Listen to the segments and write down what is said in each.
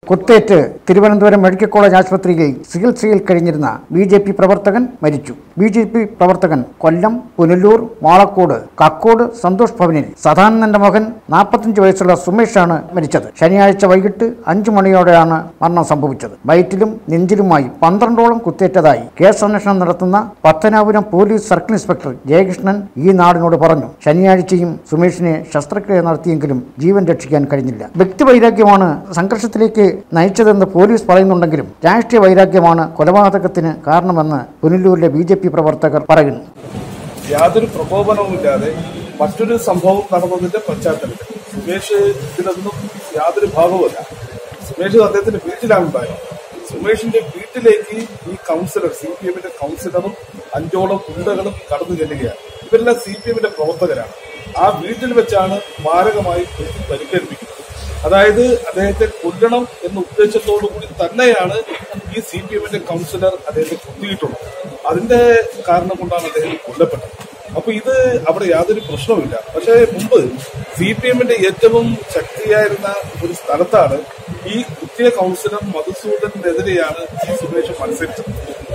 കുത്തേറ്റ് Thiruvananthapuram medical college ആശുപത്രിയിൽ ചികിത്സയിൽ കഴിഞ്ഞിരുന്ന ബി.ജെ.പി. പ്രവർത്തകൻ മരിച്ചു. ബി.ജെ.പി. പ്രവർത്തകൻ കൊല്ലം, പുനലൂർ, വാളക്കോട്, കക്കോട് സന്തോഷ് ഭവനിൽ സദാനന്ദന്റെ മകൻ 45 വയസ്സുള്ള സുമേഷാണ് മരിച്ചത്. ശനിയാഴ്ച വൈകിട്ട് 5 മണിയോടെയാണ് മരണം സംഭവിച്ചത്. വയറ്റിലും നെഞ്ചിലുമായി 12ഓളം കുത്തേറ്റതായി കേസന്വേഷണം നടത്തുന്ന Pathanapuram police circle inspector Jayakrishnan ഈ നാടിനോട് പറഞ്ഞു. ശനിയാഴ്ചയും സുമേഷിനെ ശസ്ത്രക്രിയ നടത്തിയെങ്കിലും ജീവൻ രക്ഷിക്കാൻ കഴിഞ്ഞില്ല. വ്യക്തിവൈരാഗ്യമാണ് സംഘർഷത്തിലേക്ക് നയിച്ചതെന്ന് പോലീസ് പറയുന്നുണ്ടെങ്കിലും രാഷ്ട്രീയ വൈരാഗ്യമാണ് കൊലപാതകത്തിന് കാരണമെന്ന് പുനലൂരിലെ ബി.ജെ.പി. പ്രവർത്തകർ പറയുന്നു. യാതൊരു പ്രകോപനവുമില്ലാതെ മറ്റൊരു സംഭവം നടന്നതിന്റെ പശ്ചാത്തലത്തിൽ സുമേഷ് ഇതിലൊന്നും യാതൊരു ഭാഗവുമല്ല. സുമേഷ് അദ്ദേഹത്തിന്റെ വീട്ടിലാണുണ്ടായത്. സുമേഷിന്റെ വീട്ടിലേക്ക് ഈ കൗൺസിലർ, CPM-ന്റെ കൗൺസിലറും 5ഓളം ഗുണ്ടകളും കടന്നു ചെല്ലുകയാണ്. ഇവരെല്ലാം CPM-ന്റെ പ്രവർത്തകരാണ്. ആ വീട്ടിൽ വെച്ചാണ് മാരകമായി പരിക്കേൽപ്പിക്കുന്നത്. അതായത് അദ്ദേഹത്തെ കൊല്ലണം എന്ന ഉദ്ദേശത്തോടു കൂടി തന്നെയാണ് ഈ CPM-ന്റെ കൗൺസിലർ അദ്ദേഹത്തെ കൊത്തിയിട്ടുള്ളത്. അതിന്റെ കാരണം കൊണ്ടാണ് അദ്ദേഹം കൊല്ലപ്പെട്ടത്. അപ്പൊ ഇത് അവിടെ യാതൊരു പ്രശ്നവുമില്ല. പക്ഷേ മുമ്പ് CPM-ന്റെ ഏറ്റവും ശക്തിയായിരുന്ന ഒരു സ്ഥലത്താണ് ഈ കുത്തിയ കൗൺസിലർ മധുസൂദനെതിരെയാണ് ഈ സുമേഷ് മത്സരിച്ചത്.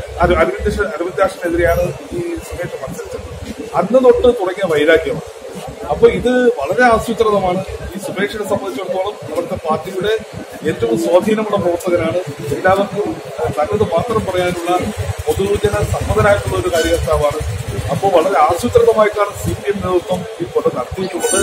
അരവിന്ദാഷിനെതിരെയാണ് ഈ സുമേഷ് മത്സരിച്ചത്. അന്ന് തൊട്ട് തുടങ്ങിയ വൈരാഗ്യമാണ്. അപ്പൊ ഇത് വളരെ ആസൂത്രിതമാണ്. ഈ സുമേഷിനെ സംബന്ധിച്ചിടത്തോളം അവിടുത്തെ പാർട്ടിയുടെ ഏറ്റവും സ്വാധീനമുള്ള പ്രവർത്തകനാണ്. എല്ലാവർക്കും തന്നത് മാത്രം പറയാനുള്ള പൊതുജന സമ്മതനായിട്ടുള്ള ഒരു കാര്യകർത്താവാണ്. അപ്പോൾ വളരെ ആസൂത്രിതമായിട്ടാണ് CPM നേതൃത്വം ഈ കൊല നടത്തിയിട്ടുള്ളത്.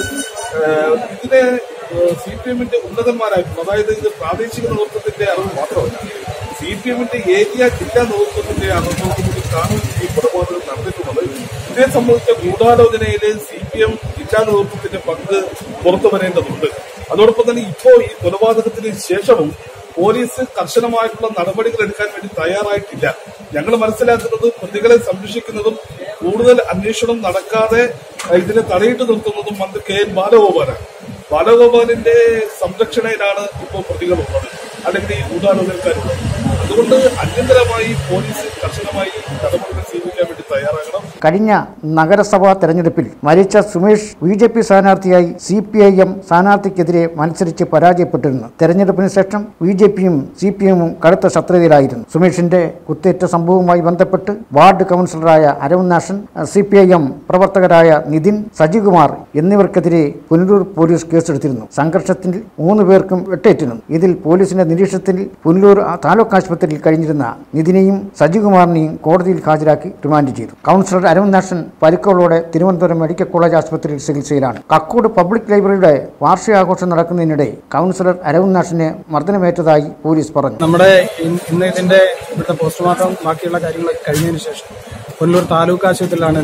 ഇതിനെ CPM-ന്റെ ഉന്നതന്മാരായിട്ടുള്ള, അതായത് ഇത് പ്രാദേശിക നേതൃത്വത്തിന്റെ അറിവ് മാത്രമല്ല, CPM-ന്റെ ഏരിയ ജില്ലാ നേതൃത്വത്തിന്റെ അറിവോടുകൂടിയാണ് ഈ കൊലപാതകം നടത്തിയിട്ടുള്ളത്. ഇതേ സംബന്ധിച്ച ഗൂഢാലോചനയിലെ CPM ജില്ലാ നേതൃത്വത്തിന്റെ പങ്ക് പുറത്തു വരേണ്ടതുണ്ട്. അതോടൊപ്പം തന്നെ ഇപ്പോൾ ഈ കൊലപാതകത്തിന് ശേഷവും പോലീസ് കർശനമായിട്ടുള്ള നടപടികൾ എടുക്കാൻ വേണ്ടി തയ്യാറായിട്ടില്ല. ഞങ്ങൾ മനസ്സിലാക്കുന്നത് പ്രതികളെ സംരക്ഷിക്കുന്നതും കൂടുതൽ അന്വേഷണം നടക്കാതെ ഇതിനെ തടയിട്ട് നിർത്തുന്നതും മന്ത്രി KN ബാലഗോപാലാണ്. ബാലഗോപാലിന്റെ സംരക്ഷണയിലാണ് ഇപ്പോൾ പ്രതികളുള്ളത്, അല്ലെങ്കിൽ ഈ ഗൂഢാലോചനക്കാരുള്ളത്. അതുകൊണ്ട് അടിയന്തരമായി പോലീസ് കർശനമായി നടപടികൾ സ്വീകരിക്കാൻ വേണ്ടി തയ്യാറാകണം. കഴിഞ്ഞ നഗരസഭാ തെരഞ്ഞെടുപ്പിൽ മരിച്ച സുമേഷ് ബി.ജെ.പി. സ്ഥാനാർത്ഥിയായി CPIM സ്ഥാനാർത്ഥിക്കെതിരെ മത്സരിച്ച് പരാജയപ്പെട്ടിരുന്നു. തെരഞ്ഞെടുപ്പിന് ശേഷം ബി.ജെ.പിയും CPM-ഉം കടുത്ത ശത്രുതയിലായിരുന്നു. സുമേഷിന്റെ കുത്തേറ്റ സംഭവവുമായി ബന്ധപ്പെട്ട് വാർഡ് കൗൺസിലറായ അരവിന്ദാഷൻ, CPIM പ്രവർത്തകരായ നിതിൻ, സജികുമാർ എന്നിവർക്കെതിരെ പുനലൂർ പോലീസ് കേസെടുത്തിരുന്നു. സംഘർഷത്തിൽ 3 പേർക്കും വെട്ടേറ്റിരുന്നു. ഇതിൽ പോലീസിന്റെ നിരീക്ഷണത്തിൽ പുനലൂർ താലൂക്ക് ആശുപത്രിയിൽ കഴിഞ്ഞിരുന്ന നിതിനെയും സജികുമാറിനെയും കോടതിയിൽ ഹാജരാക്കി റിമാൻഡ് ചെയ്തു. കൗൺസിലർ അരവിന്ദാഷൻ പരിക്കുകളോടെ തിരുവനന്തപുരം മെഡിക്കൽ കോളേജ് ആശുപത്രിയിൽ ചികിത്സയിലാണ്. കക്കോട് പബ്ലിക് ലൈബ്രറിയുടെ വാർഷികാഘോഷം നടക്കുന്നതിനിടെ കൗൺസിലർ അരവിന്ദാഷനെ മർദ്ദനമേറ്റതായി പോലീസ് പറഞ്ഞു. നമ്മുടെ ഇന്ന് ഇവിടുത്തെ പോസ്റ്റ്മോർട്ടം ബാക്കിയുള്ള കാര്യങ്ങളൊക്കെ കഴിഞ്ഞതിന് ശേഷം പുനലൂർ താലൂക്ക് ആശുപത്രിയിലാണ്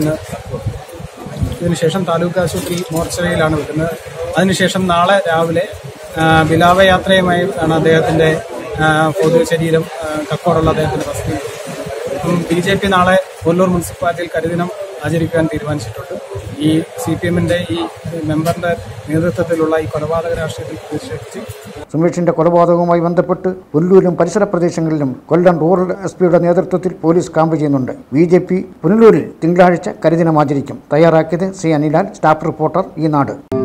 ഇതിനുശേഷം താലൂക്ക് ആശുപത്രി മോർച്ചറിയിലാണ് വെക്കുന്നത്. അതിനുശേഷം നാളെ രാവിലെ വിലാപയാത്രയുമായി ആണ് അദ്ദേഹത്തിന്റെ പൊതുശരീരം കക്കോടുള്ള അദ്ദേഹത്തിന്റെ വസതി. ബി.ജെ.പി. നാളെ പുനലൂർ മുനിസിപ്പാലിറ്റിയിൽ കരിദിനം ആചരിക്കാൻ തീരുമാനിച്ചിട്ടുണ്ട്. ഈ CPM-ന്റെ ഈ മെമ്പറിന്റെ നേതൃത്വത്തിലുള്ള ഈ കൊലപാതക രാഷ്ട്രീയത്തിൽ പ്രതിഷേധിച്ച് സുമേഷിന്റെ കൊലപാതകവുമായി ബന്ധപ്പെട്ട് പുനലൂരിലും പരിസര പ്രദേശങ്ങളിലും കൊല്ലം റൂറൽ SP-യുടെ നേതൃത്വത്തിൽ പോലീസ് ക്യാമ്പ് ചെയ്യുന്നുണ്ട്. ബി.ജെ.പി. പുനലൂരിൽ തിങ്കളാഴ്ച കരിദിനം ആചരിക്കും. തയ്യാറാക്കിയത് C. അനിലാൽ, സ്റ്റാഫ് റിപ്പോർട്ടർ, ഈ നാട്.